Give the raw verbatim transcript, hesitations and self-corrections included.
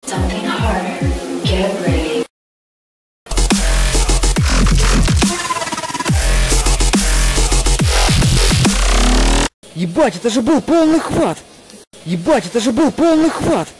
Something harder. Get ready. Ебать, это же был полный хват! Ебать, это же был полный хват!